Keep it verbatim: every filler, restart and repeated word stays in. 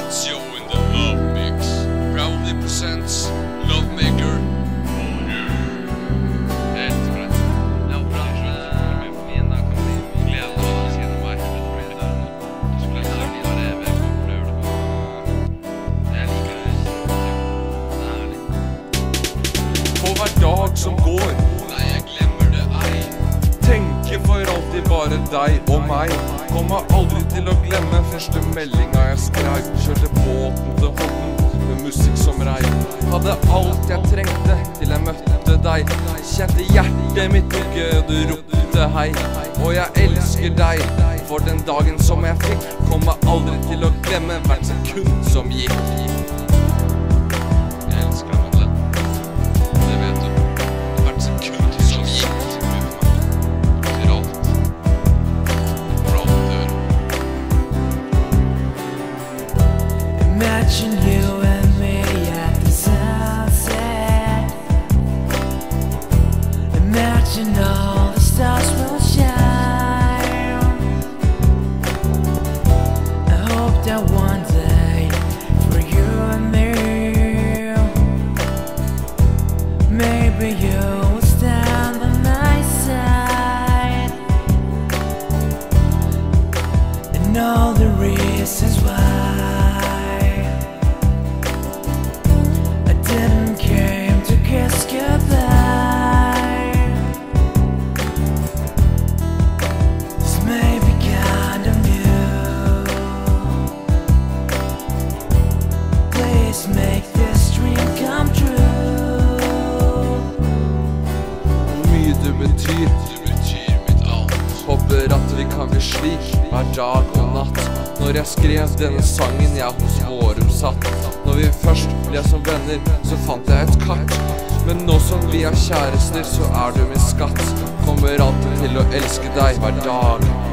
It's Joe in the løvemix. Proudly presents Lovemaker. Oh yeah. Jeg elsker det. Ja, bransje med på min da kan bli glede av å si det meg. Du skulle lære de bare evig og prøve det på. Jeg liker det. Det er litt. På hver dag som går, Nei, jeg glemmer det ei. tenker for alltid bare deg og meg. Kommer aldri til å glemme første meldinga jeg skrev. Kjørte båten til Horten med musikk som regn. Hadde alt jeg trengte til jeg møtte deg. Kjente hjertet mitt dukke, du ropte hei. Og jeg elsker deg, for den dagen som jeg fikk, kommer aldri til å glemme hvert sekund som gikk. Jeg elsker det, Madeleine. Det vet du. Hvert sekund som gikk. Betyr alt. For alt du gjør. Imagine you and me at the sunset. Imagine all the stars will shine. I hope that one day for you and me, maybe you will stand by my side. And all the reasons why I didn't came to kiss goodbye. This may be kind of new. Please make this dream come true. Hvor mye du betyr, Du betyr mitt alt. håper at vi kan bli slik hver dag og natt. Når jeg skrev denne sangen jeg hos Vårum satt. Når vi først ble som venner, så fant jeg et kart. Men nå som vi er kjærester, så er du min skatt. Kommer alltid til å elske deg hver dag